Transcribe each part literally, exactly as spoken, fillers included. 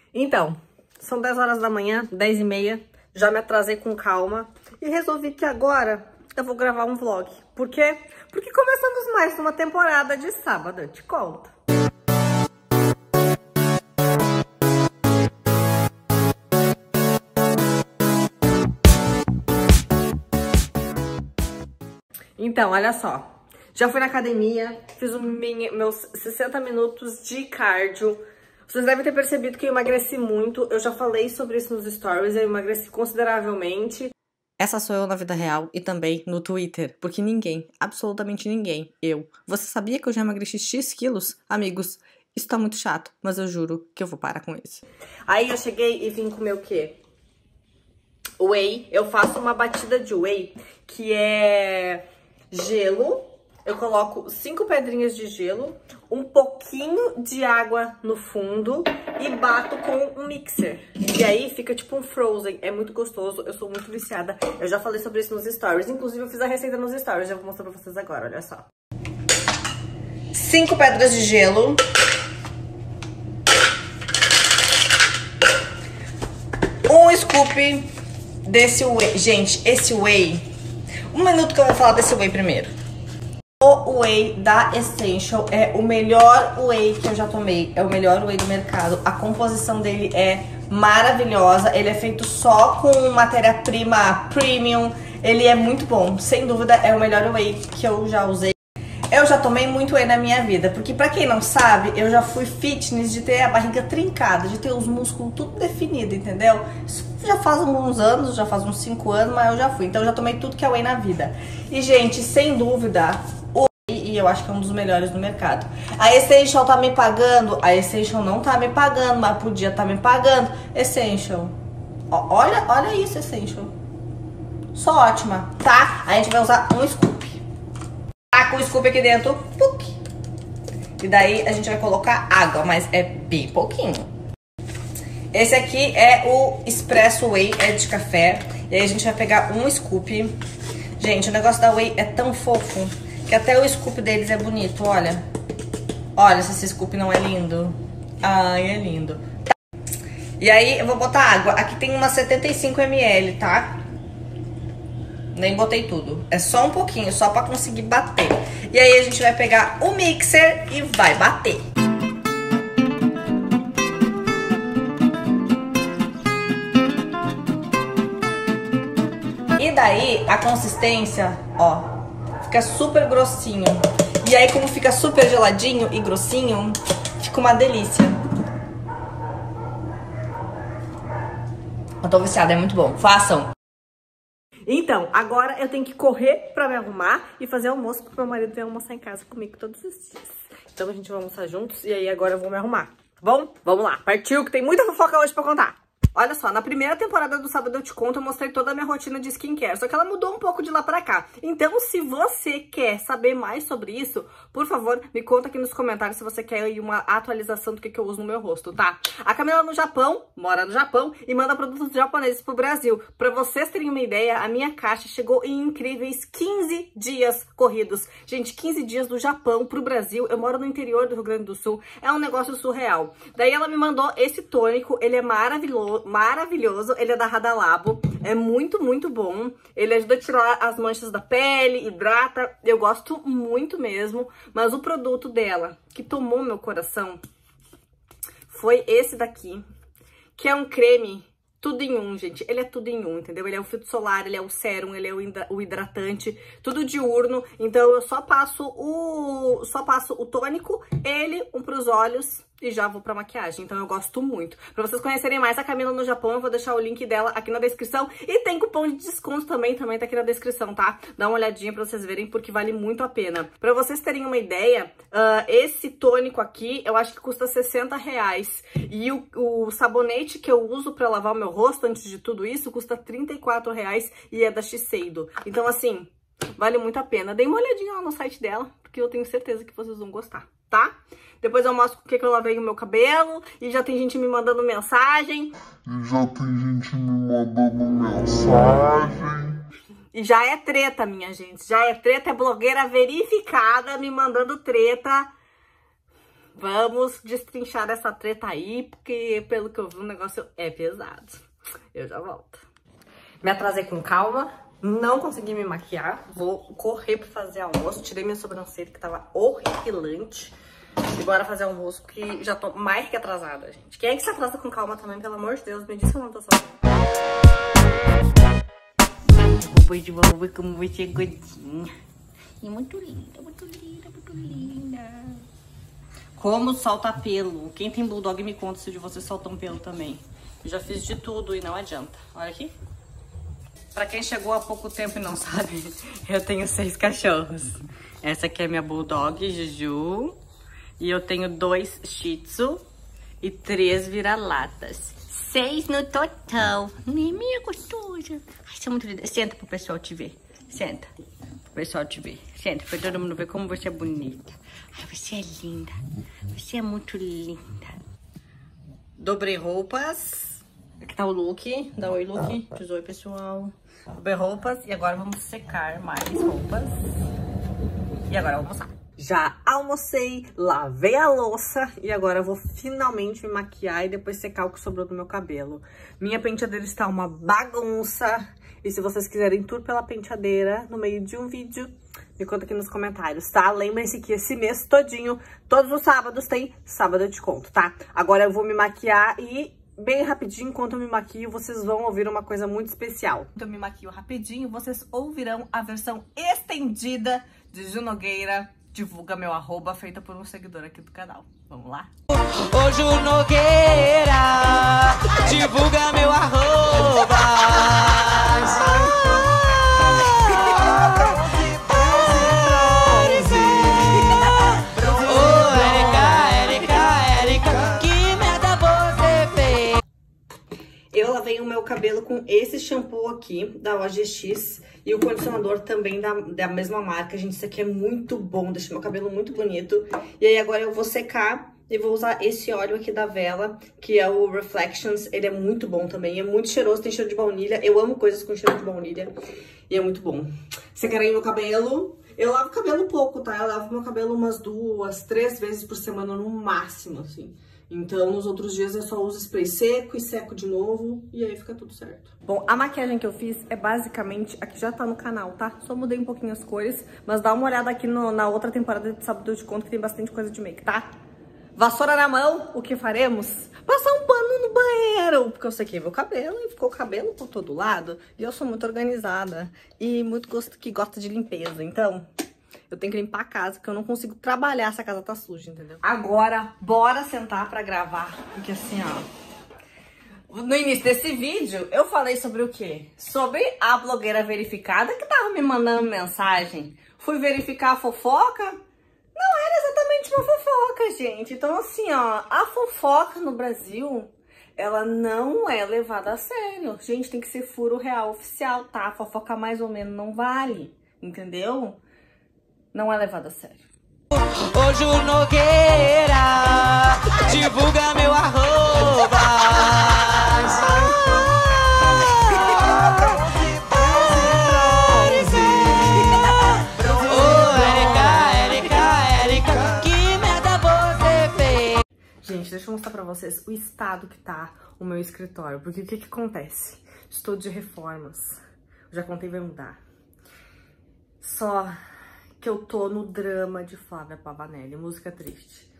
Então, são dez horas da manhã, dez e meia, já me atrasei com calma e resolvi que agora eu vou gravar um vlog. Por quê? Porque começamos mais uma temporada de Sábado Eu Te Conto. Então, olha só, já fui na academia, fiz o minha, meus sessenta minutos de cardio. Vocês devem ter percebido que eu emagreci muito, eu já falei sobre isso nos stories, eu emagreci consideravelmente. Essa sou eu na vida real e também no Twitter, porque ninguém, absolutamente ninguém, eu. Você sabia que eu já emagreci X quilos? Amigos, isso tá muito chato, mas eu juro que eu vou parar com isso. Aí eu cheguei e vim comer o quê? Whey. Eu faço uma batida de whey, que é gelo. Eu coloco cinco pedrinhas de gelo, um pouquinho de água no fundo e bato com um mixer. E aí fica tipo um frozen, é muito gostoso, eu sou muito viciada. Eu já falei sobre isso nos stories, inclusive eu fiz a receita nos stories, já vou mostrar pra vocês agora, olha só. Cinco pedras de gelo. Um scoop desse whey. Gente, esse whey... Um minuto que eu vou falar desse whey primeiro. O whey da Essential é o melhor whey que eu já tomei. É o melhor whey do mercado. A composição dele é maravilhosa. Ele é feito só com matéria-prima premium. Ele é muito bom. Sem dúvida, é o melhor whey que eu já usei. Eu já tomei muito whey na minha vida. Porque pra quem não sabe, eu já fui fitness de ter a barriga trincada, de ter os músculos tudo definido, entendeu? Isso já faz alguns anos, já faz uns cinco anos, mas eu já fui. Então eu já tomei tudo que é whey na vida. E, gente, sem dúvida... E eu acho que é um dos melhores do mercado. A Essential tá me pagando? A Essential não tá me pagando, mas podia tá me pagando. Essential. Ó, olha, olha isso, Essential. Só ótima, tá? A gente vai usar um scoop. Tá com o scoop aqui dentro. Puc. E daí a gente vai colocar água, mas é bem pouquinho. Esse aqui é o Espresso Whey, é de café. E aí a gente vai pegar um scoop. Gente, o negócio da Whey é tão fofo que até o scoop deles é bonito, olha. Olha se esse scoop não é lindo. Ai, é lindo. E aí eu vou botar água. Aqui tem umas setenta e cinco mililitros, tá? Nem botei tudo. É só um pouquinho, só pra conseguir bater. E aí a gente vai pegar o mixer e vai bater. E daí a consistência, ó, fica super grossinho. E aí, como fica super geladinho e grossinho, fica uma delícia. Eu tô viciada, é muito bom. Façam! Então, agora eu tenho que correr pra me arrumar e fazer almoço, porque meu marido vem almoçar em casa comigo todos os dias. Então a gente vai almoçar juntos e aí agora eu vou me arrumar, tá bom? Vamos lá, partiu, que tem muita fofoca hoje pra contar. Olha só, na primeira temporada do Sábado Eu Te Conto, eu mostrei toda a minha rotina de skincare, só que ela mudou um pouco de lá pra cá. Então, se você quer saber mais sobre isso, por favor, me conta aqui nos comentários se você quer aí uma atualização do que, que eu uso no meu rosto, tá? A Camila no Japão, mora no Japão, e manda produtos japoneses pro Brasil. Pra vocês terem uma ideia, a minha caixa chegou em incríveis quinze dias corridos. Gente, quinze dias do Japão pro Brasil, eu moro no interior do Rio Grande do Sul, é um negócio surreal. Daí ela me mandou esse tônico, ele é maravilhoso, maravilhoso, ele é da Radalabo, é muito, muito bom, ele ajuda a tirar as manchas da pele, hidrata, eu gosto muito mesmo, mas o produto dela, que tomou meu coração, foi esse daqui, que é um creme tudo em um, gente, ele é tudo em um, entendeu? Ele é o filtro solar, ele é o sérum, ele é o hidratante, tudo diurno, então eu só passo o, só passo o tônico, ele, um pros olhos, e já vou pra maquiagem, então eu gosto muito. Pra vocês conhecerem mais a Camila no Japão, eu vou deixar o link dela aqui na descrição. E tem cupom de desconto também, também tá aqui na descrição, tá? Dá uma olhadinha pra vocês verem, porque vale muito a pena. Pra vocês terem uma ideia, uh, esse tônico aqui, eu acho que custa sessenta reais. E o, o sabonete que eu uso pra lavar o meu rosto, antes de tudo isso, custa trinta e quatro reais e é da Shiseido. Então, assim, vale muito a pena. Dê uma olhadinha lá no site dela, porque eu tenho certeza que vocês vão gostar, tá? Depois eu mostro o que, que eu lavei o meu cabelo. E já tem gente me mandando mensagem. E já tem gente me mandando mensagem. E já é treta, minha gente. Já é treta, é blogueira verificada me mandando treta. Vamos destrinchar essa treta aí, porque pelo que eu vi o negócio é pesado. Eu já volto. Me atrasei com calma, não consegui me maquiar. Vou correr pra fazer almoço. Tirei minha sobrancelha que tava horripilante. E bora fazer almoço, porque já tô mais que atrasada, gente. Quem é que se atrasa com calma também, pelo amor de Deus? Me diz que eu não tô sozinha. Roupa de vovô como você é gordinha. E muito linda, muito linda, muito linda. Como solta pelo. Quem tem bulldog me conta se de vocês soltam pelo também. Eu já fiz de tudo e não adianta. Olha aqui. Pra quem chegou há pouco tempo e não sabe, eu tenho seis cachorros. Essa aqui é minha bulldog, Juju. E eu tenho dois shih tzu e três vira-latas. Seis no total. Nem minha gostosa. Ai, você é muito linda. Senta pro pessoal te ver. Senta. Pro pessoal te ver. Senta pra todo mundo ver como você é bonita. Ai, você é linda. Você é muito linda. Dobrei roupas. Aqui tá o look. Dá oi, look. Diz oi, pessoal. Dobrei roupas. E agora vamos secar mais roupas. E agora eu vou almoçar. Já almocei, lavei a louça e agora eu vou finalmente me maquiar e depois secar o que sobrou do meu cabelo. Minha penteadeira está uma bagunça e se vocês quiserem tour pela penteadeira no meio de um vídeo, me conta aqui nos comentários, tá? Lembrem-se que esse mês todinho, todos os sábados tem sábado eu te conto, tá? Agora eu vou me maquiar e bem rapidinho, enquanto eu me maquio, vocês vão ouvir uma coisa muito especial. Enquanto eu me maquio rapidinho, vocês ouvirão a versão estendida de Ju Nogueira, Divulga Meu Arroba, feita por um seguidor aqui do canal. Vamos lá? Ô Ju Nogueira, divulga meu arroba. Ô Erika, Erika, Erika, que merda você fez? Eu lavei o meu cabelo com esse shampoo aqui, da O G X. E o condicionador também da, da mesma marca, gente. Isso aqui é muito bom, deixa meu cabelo muito bonito. E aí agora eu vou secar e vou usar esse óleo aqui da Vela, que é o Reflections. Ele é muito bom também, é muito cheiroso, tem cheiro de baunilha. Eu amo coisas com cheiro de baunilha e é muito bom. Secarei meu cabelo. Eu lavo o cabelo pouco, tá? Eu lavo meu cabelo umas duas, três vezes por semana no máximo, assim. Então, nos outros dias eu só uso spray seco e seco de novo e aí fica tudo certo. Bom, a maquiagem que eu fiz é basicamente, aqui já tá no canal, tá? Só mudei um pouquinho as cores, mas dá uma olhada aqui no, na outra temporada de Sábado Eu Te Conto que tem bastante coisa de make, tá? Vassoura na mão, o que faremos? Passar um pano no banheiro, porque eu sequei meu cabelo e ficou cabelo por todo lado. E eu sou muito organizada e muito gosto, que gosta de limpeza, então eu tenho que limpar a casa, porque eu não consigo trabalhar se a casa tá suja, entendeu? Agora, bora sentar pra gravar, porque assim, ó, no início desse vídeo, eu falei sobre o quê? Sobre a blogueira verificada que tava me mandando mensagem. Fui verificar a fofoca, não era exatamente uma fofoca, gente. Então, assim, ó, a fofoca no Brasil, ela não é levada a sério. Gente, tem que ser furo real oficial, tá? A fofoca mais ou menos não vale, entendeu? Não é levado a sério. Ô Ju Nogueira, divulga meu arroba. Ô Erika, Erika, Erika, que merda você fez? Gente, deixa eu mostrar pra vocês o estado que tá o meu escritório. Porque o que que acontece? Estou de reformas. Já contei, vai mudar. Só que eu tô no drama de Flávia Pavanelli, música triste.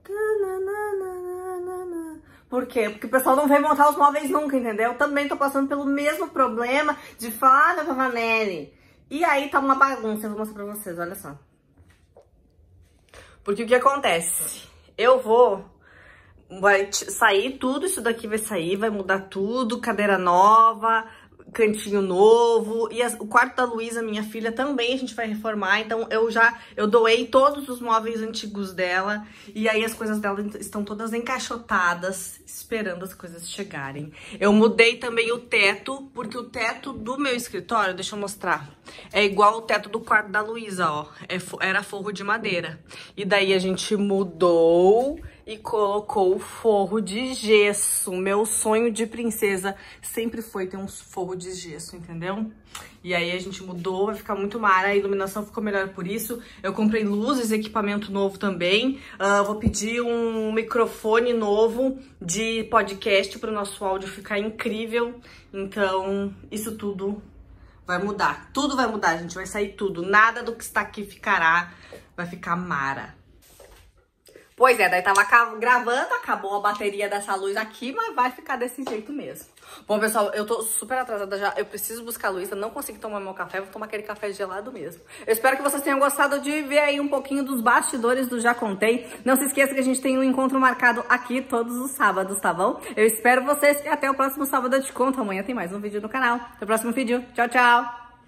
Por quê? Porque o pessoal não vem montar os móveis nunca, entendeu? Eu também tô passando pelo mesmo problema de Flávia Pavanelli. E aí tá uma bagunça, eu vou mostrar pra vocês, olha só. Porque o que acontece? Eu vou... Vai sair tudo, isso daqui vai sair, vai mudar tudo, cadeira nova, cantinho novo, e as, o quarto da Luísa, minha filha, também a gente vai reformar, então eu já, eu doei todos os móveis antigos dela, e aí as coisas dela estão todas encaixotadas, esperando as coisas chegarem. Eu mudei também o teto, porque o teto do meu escritório, deixa eu mostrar, é igual o teto do quarto da Luísa, ó, é, era forro de madeira, e daí a gente mudou e colocou o forro de gesso. Meu sonho de princesa sempre foi ter um forro de gesso, entendeu? E aí a gente mudou, vai ficar muito mara, a iluminação ficou melhor por isso. Eu comprei luzes, equipamento novo também. Uh, vou pedir um microfone novo de podcast para o nosso áudio ficar incrível. Então, isso tudo vai mudar. Tudo vai mudar, gente. Vai sair tudo. Nada do que está aqui ficará. Vai ficar mara. Pois é, daí tava gravando, acabou a bateria dessa luz aqui, mas vai ficar desse jeito mesmo. Bom, pessoal, eu tô super atrasada já, eu preciso buscar a Luísa, não consegui tomar meu café, vou tomar aquele café gelado mesmo. Eu espero que vocês tenham gostado de ver aí um pouquinho dos bastidores do Já Contei. Não se esqueça que a gente tem um encontro marcado aqui todos os sábados, tá bom? Eu espero vocês e até o próximo sábado eu te conto. Amanhã tem mais um vídeo no canal. Até o próximo vídeo. Tchau, tchau!